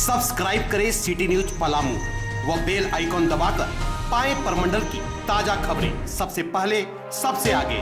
Subscribe करें city news Palamu व bell icon दबाकर पाएं परमंडल की ताजा खबरें सबसे पहले सबसे आगे।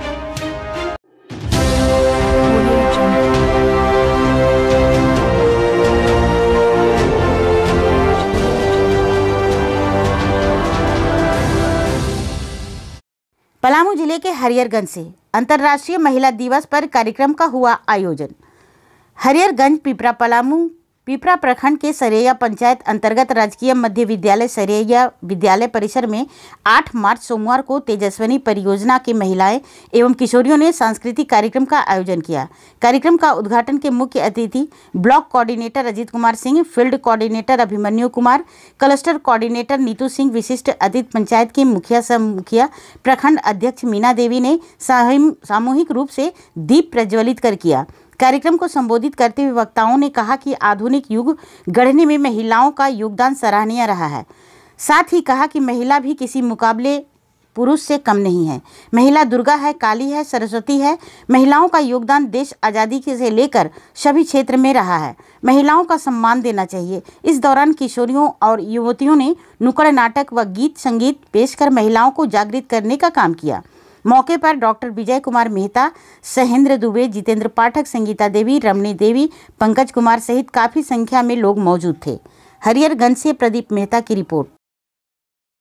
पलामू जिले के हरियरगंज से अंतर्राष्ट्रीय महिला दिवस पर कार्यक्रम का हुआ आयोजन। हरियरगंज पिपरा प्रखंड के सरैया पंचायत अंतर्गत राजकीय मध्य विद्यालय सरैया विद्यालय परिसर में 8 मार्च सोमवार को तेजस्विनी परियोजना की महिलाएं एवं किशोरियों ने सांस्कृतिक कार्यक्रम का आयोजन किया। कार्यक्रम का उद्घाटन के मुख्य अतिथि block coordinator Ajit Kumar Singh, field coordinator Abhimanyu Kumar, cluster coordinator Neetu Singh, विशिष्ट अतिथि पंचायत की मुखिया सह मुखिया प्रखंड अध्यक्ष मीना देवी ने सामूहिक रूप से दीप प्रज्वलित कर किया। कार्यक्रम को संबोधित करते हुए वक्ताओं ने कहा कि आधुनिक युग गढ़ने में महिलाओं का योगदान सराहनीय रहा है। साथ ही कहा कि महिला भी किसी मुकाबले पुरुष से कम नहीं है। महिला दुर्गा है, काली है, सरस्वती है। महिलाओं का योगदान देश आज़ादी से लेकर सभी क्षेत्र में रहा है। महिलाओं का सम्मान देना चाहिए। इस दौरान किशोरियों और युवतियों ने नुक्कड़ नाटक व गीत संगीत पेश कर महिलाओं को जागृत करने का काम किया। मौके पर डॉक्टर विजय कुमार मेहता, सहेंद्र दुबे, जितेंद्र पाठक, संगीता देवी, रमणी देवी, पंकज कुमार सहित काफ़ी संख्या में लोग मौजूद थे। हरियरगंज से प्रदीप मेहता की रिपोर्ट।